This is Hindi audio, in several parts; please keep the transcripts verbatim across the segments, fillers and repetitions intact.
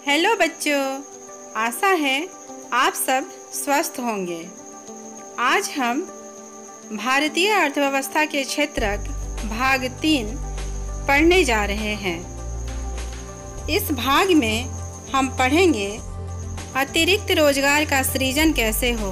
हेलो बच्चों, आशा है आप सब स्वस्थ होंगे। आज हम भारतीय अर्थव्यवस्था के क्षेत्रक भाग तीन पढ़ने जा रहे हैं। इस भाग में हम पढ़ेंगे अतिरिक्त रोजगार का सृजन कैसे हो,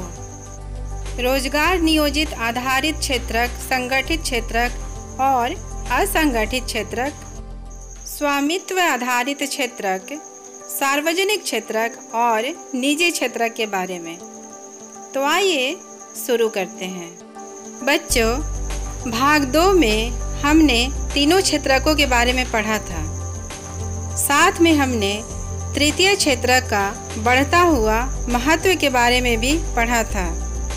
रोजगार नियोजित आधारित क्षेत्रक, संगठित क्षेत्रक और असंगठित क्षेत्रक, स्वामित्व आधारित क्षेत्रक, सार्वजनिक क्षेत्रक और निजी क्षेत्रक के बारे में। तो आइए शुरू करते हैं। बच्चों, भाग दो में हमने तीनों क्षेत्रकों के बारे में पढ़ा था। साथ में हमने तृतीय क्षेत्रक का बढ़ता हुआ महत्व के बारे में भी पढ़ा था।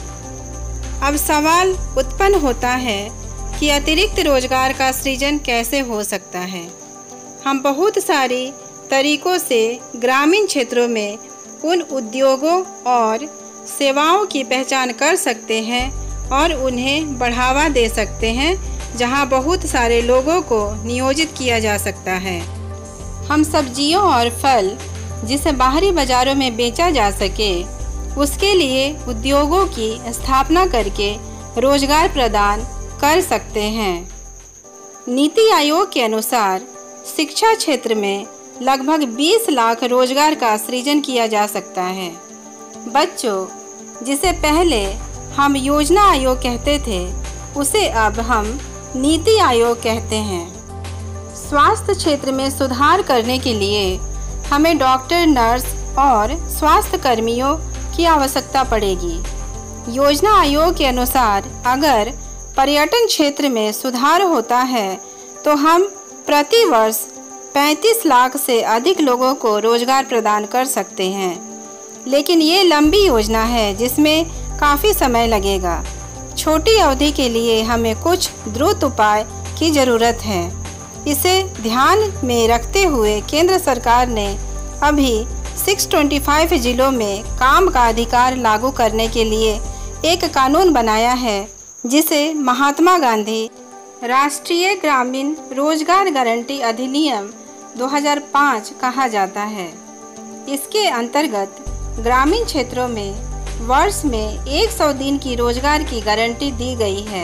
अब सवाल उत्पन्न होता है कि अतिरिक्त रोजगार का सृजन कैसे हो सकता है। हम बहुत सारी तरीकों से ग्रामीण क्षेत्रों में उन उद्योगों और सेवाओं की पहचान कर सकते हैं और उन्हें बढ़ावा दे सकते हैं जहां बहुत सारे लोगों को नियोजित किया जा सकता है। हम सब्जियों और फल जिसे बाहरी बाजारों में बेचा जा सके, उसके लिए उद्योगों की स्थापना करके रोजगार प्रदान कर सकते हैं। नीति आयोग के अनुसार शिक्षा क्षेत्र में लगभग बीस लाख रोजगार का सृजन किया जा सकता है। बच्चों, जिसे पहले हम योजना आयोग कहते थे, उसे अब हम नीति आयोग कहते हैं। स्वास्थ्य क्षेत्र में सुधार करने के लिए हमें डॉक्टर, नर्स और स्वास्थ्य कर्मियों की आवश्यकता पड़ेगी। योजना आयोग के अनुसार अगर पर्यटन क्षेत्र में सुधार होता है तो हम प्रति वर्ष पैंतीस लाख से अधिक लोगों को रोजगार प्रदान कर सकते हैं। लेकिन ये लंबी योजना है जिसमें काफ़ी समय लगेगा। छोटी अवधि के लिए हमें कुछ द्रुत उपाय की ज़रूरत है। इसे ध्यान में रखते हुए केंद्र सरकार ने अभी छह सौ पच्चीस जिलों में काम का अधिकार लागू करने के लिए एक कानून बनाया है, जिसे महात्मा गांधी राष्ट्रीय ग्रामीण रोजगार गारंटी अधिनियम दो हज़ार पाँच कहा जाता है। इसके अंतर्गत ग्रामीण क्षेत्रों में वर्ष में सौ दिन की रोजगार की गारंटी दी गई है।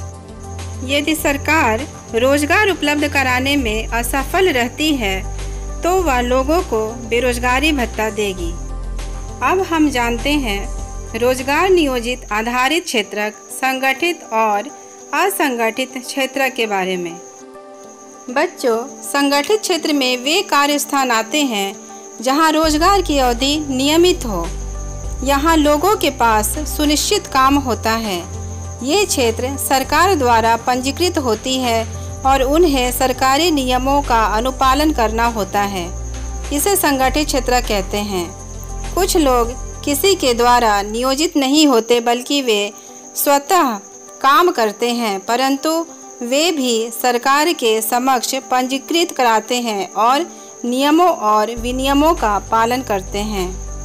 यदि सरकार रोजगार उपलब्ध कराने में असफल रहती है तो वह लोगों को बेरोजगारी भत्ता देगी। अब हम जानते हैं रोजगार नियोजित आधारित क्षेत्रक, संगठित और असंगठित क्षेत्र के बारे में। बच्चों, संगठित क्षेत्र में वे कार्य स्थान आते हैं जहां रोजगार की अवधि नियमित हो। यहां लोगों के पास सुनिश्चित काम होता है। ये क्षेत्र सरकार द्वारा पंजीकृत होती है और उन्हें सरकारी नियमों का अनुपालन करना होता है। इसे संगठित क्षेत्र कहते हैं। कुछ लोग किसी के द्वारा नियोजित नहीं होते, बल्कि वे स्वतः काम करते हैं, परंतु वे भी सरकार के समक्ष पंजीकृत कराते हैं और नियमों और विनियमों का पालन करते हैं।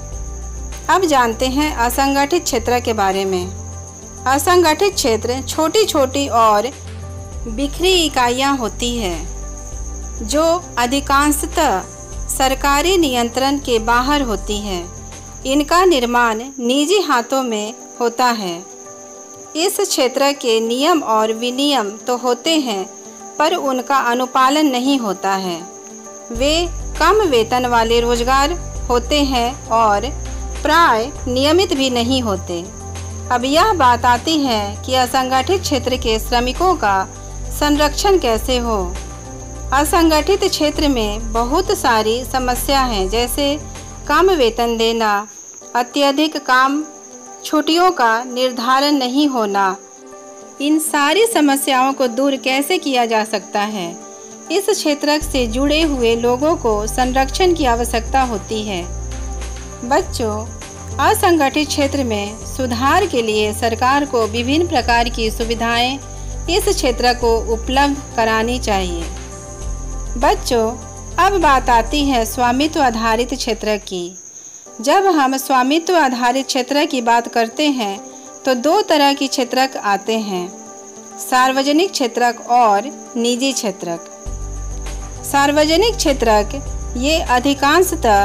अब जानते हैं असंगठित क्षेत्र के बारे में। असंगठित क्षेत्र छोटी छोटी और बिखरी इकाइयां होती है जो अधिकांशतः सरकारी नियंत्रण के बाहर होती हैं। इनका निर्माण निजी हाथों में होता है। इस क्षेत्र के नियम और विनियम तो होते हैं, पर उनका अनुपालन नहीं होता है। वे कम वेतन वाले रोजगार होते हैं और प्राय नियमित भी नहीं होते। अब यह बात आती है कि असंगठित क्षेत्र के श्रमिकों का संरक्षण कैसे हो। असंगठित क्षेत्र में बहुत सारी समस्या हैं, जैसे कम वेतन देना, अत्यधिक काम, छुट्टियों का निर्धारण नहीं होना। इन सारी समस्याओं को दूर कैसे किया जा सकता है? इस क्षेत्र से जुड़े हुए लोगों को संरक्षण की आवश्यकता होती है। बच्चों, असंगठित क्षेत्र में सुधार के लिए सरकार को विभिन्न प्रकार की सुविधाएं इस क्षेत्र को उपलब्ध करानी चाहिए। बच्चों, अब बात आती है स्वामित्व आधारित क्षेत्र की। जब हम स्वामित्व आधारित क्षेत्र की बात करते हैं तो दो तरह की क्षेत्रक आते हैं, सार्वजनिक क्षेत्रक और निजी क्षेत्रक। सार्वजनिक क्षेत्रक ये अधिकांशतः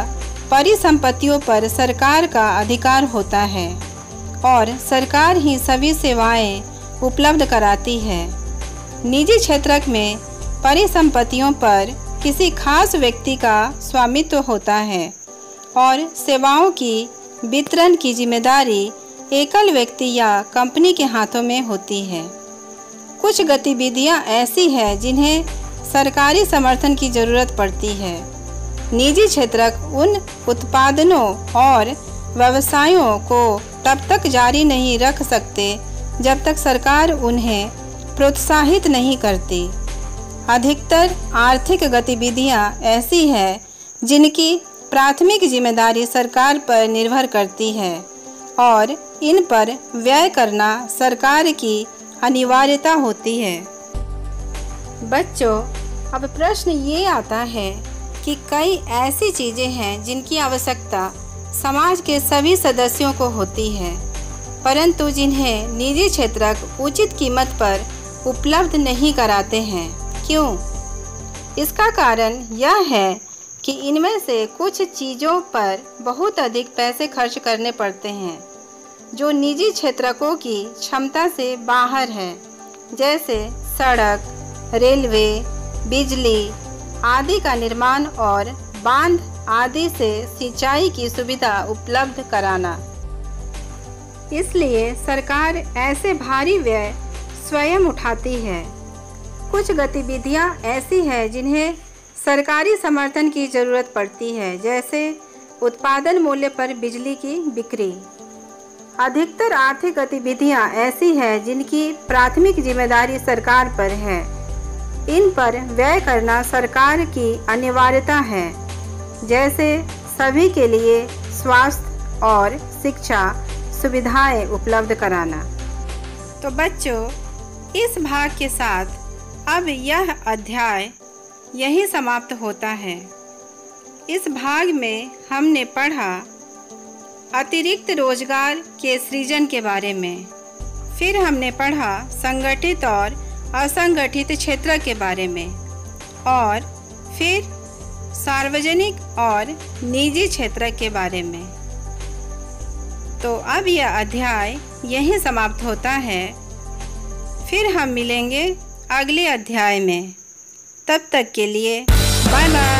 परिसंपत्तियों पर सरकार का अधिकार होता है और सरकार ही सभी सेवाएं उपलब्ध कराती है। निजी क्षेत्र में परिसंपत्तियों पर किसी खास व्यक्ति का स्वामित्व होता है और सेवाओं की वितरण की जिम्मेदारी एकल व्यक्ति या कंपनी के हाथों में होती है। कुछ गतिविधियां ऐसी हैं जिन्हें सरकारी समर्थन की ज़रूरत पड़ती है। निजी क्षेत्र उन उत्पादनों और व्यवसायों को तब तक जारी नहीं रख सकते जब तक सरकार उन्हें प्रोत्साहित नहीं करती। अधिकतर आर्थिक गतिविधियां ऐसी हैं जिनकी प्राथमिक जिम्मेदारी सरकार पर निर्भर करती है और इन पर व्यय करना सरकार की अनिवार्यता होती है। बच्चों, अब प्रश्न ये आता है कि कई ऐसी चीज़ें हैं जिनकी आवश्यकता समाज के सभी सदस्यों को होती है, परंतु जिन्हें निजी क्षेत्र उचित कीमत पर उपलब्ध नहीं कराते हैं। क्यों? इसका कारण यह है कि इनमें से कुछ चीज़ों पर बहुत अधिक पैसे खर्च करने पड़ते हैं जो निजी क्षेत्रकों की क्षमता से बाहर है, जैसे सड़क, रेलवे, बिजली आदि का निर्माण और बांध आदि से सिंचाई की सुविधा उपलब्ध कराना। इसलिए सरकार ऐसे भारी व्यय स्वयं उठाती है। कुछ गतिविधियां ऐसी हैं जिन्हें सरकारी समर्थन की ज़रूरत पड़ती है, जैसे उत्पादन मूल्य पर बिजली की बिक्री। अधिकतर आर्थिक गतिविधियां ऐसी हैं जिनकी प्राथमिक जिम्मेदारी सरकार पर है। इन पर व्यय करना सरकार की अनिवार्यता है, जैसे सभी के लिए स्वास्थ्य और शिक्षा सुविधाएं उपलब्ध कराना। तो बच्चों, इस भाग के साथ अब यह अध्याय यहीं समाप्त होता है। इस भाग में हमने पढ़ा अतिरिक्त रोजगार के सृजन के बारे में, फिर हमने पढ़ा संगठित और असंगठित क्षेत्र के बारे में, और फिर सार्वजनिक और निजी क्षेत्र के बारे में। तो अब यह अध्याय यहीं समाप्त होता है। फिर हम मिलेंगे अगले अध्याय में। तब तक के लिए बाय बाय।